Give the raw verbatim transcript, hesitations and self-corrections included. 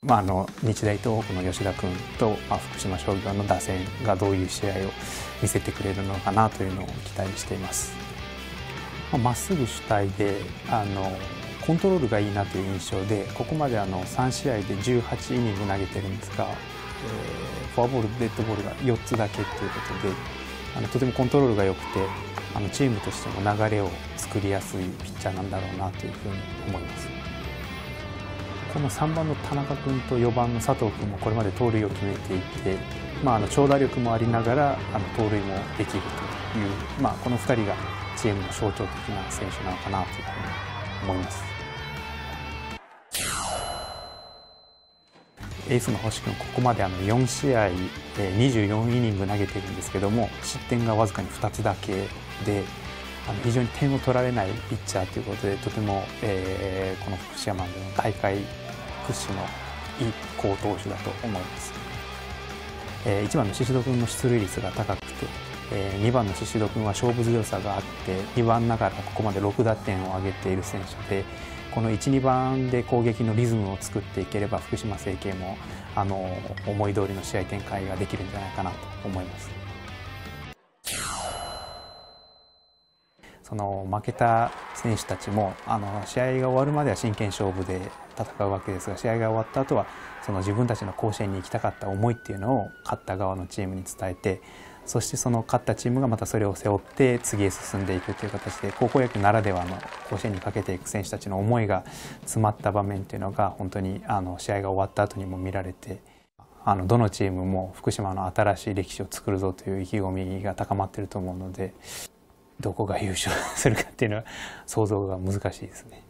まあ、あの日大東北の吉田君と、まあ、福島商業の打線がどういう試合を見せてくれるのかなというのを期待しています。まっすぐ主体であのコントロールがいいなという印象で、ここまであのさん試合でじゅうはちイニング投げてるんですが、えー、フォアボールデッドボールがよっつだけということで、あのとてもコントロールが良くて、あのチームとしても流れを作りやすいピッチャーなんだろうなというふうに思います。このさんばんの田中君とよばんの佐藤君もこれまで盗塁を決めていて、まあ、あの長打力もありながらあの盗塁もできるという、まあ、このふたりがチームの象徴的な選手なのかなというふうに思います。エースの星君、ここまであのよん試合にじゅうよんイニング投げているんですけども、失点がわずかにふたつだけで、あの非常に点を取られないピッチャーということで、とても、えー、この福島での大会屈指のいい好投手だと思います。えー、いちばんの宍戸君の出塁率が高くて、えー、にばんの宍戸君は勝負強さがあって、にばんながらここまでろくだてんを挙げている選手で、このいち、にばんで攻撃のリズムを作っていければ、福島成蹊もあの思い通りの試合展開ができるんじゃないかなと思います。その負けた選手たちもあの試合が終わるまでは真剣勝負で戦うわけですが、試合が終わった後はその自分たちの甲子園に行きたかった思いっていうのを勝った側のチームに伝えて、そしてその勝ったチームがまたそれを背負って次へ進んでいくという形で、高校野球ならではの甲子園にかけていく選手たちの思いが詰まった場面というのが本当にあの試合が終わった後にも見られて、あのどのチームも福島の新しい歴史を作るぞという意気込みが高まっていると思うので、どこが優勝するかっていうのは想像が難しいですね。